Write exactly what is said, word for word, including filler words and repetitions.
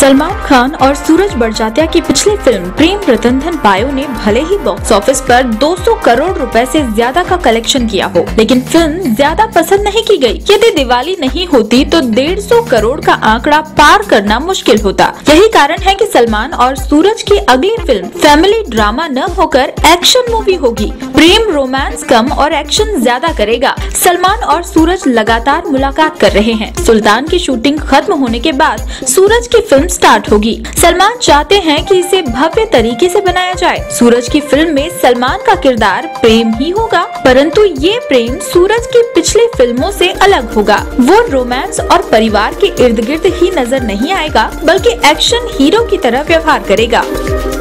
सलमान खान और सूरज बड़जात्या की पिछली फिल्म प्रेम रतन धन पायो ने भले ही बॉक्स ऑफिस पर दो सौ करोड़ रुपए से ज्यादा का कलेक्शन किया हो, लेकिन फिल्म ज्यादा पसंद नहीं की गई। यदि दिवाली नहीं होती तो डेढ़ सौ करोड़ का आंकड़ा पार करना मुश्किल होता। यही कारण है कि सलमान और सूरज की अगली फिल्म फैमिली ड्रामा न होकर एक्शन मूवी होगी। प्रेम रोमांस कम और एक्शन ज्यादा करेगा। सलमान और सूरज लगातार मुलाकात कर रहे हैं। सुल्तान की शूटिंग खत्म होने के बाद सूरज की फिल्म स्टार्ट होगी। सलमान चाहते हैं कि इसे भव्य तरीके से बनाया जाए। सूरज की फिल्म में सलमान का किरदार प्रेम ही होगा, परंतु ये प्रेम सूरज की पिछली फिल्मों से अलग होगा। वो रोमांस और परिवार के इर्द गिर्द ही नजर नहीं आएगा, बल्कि एक्शन हीरो की तरह व्यवहार करेगा।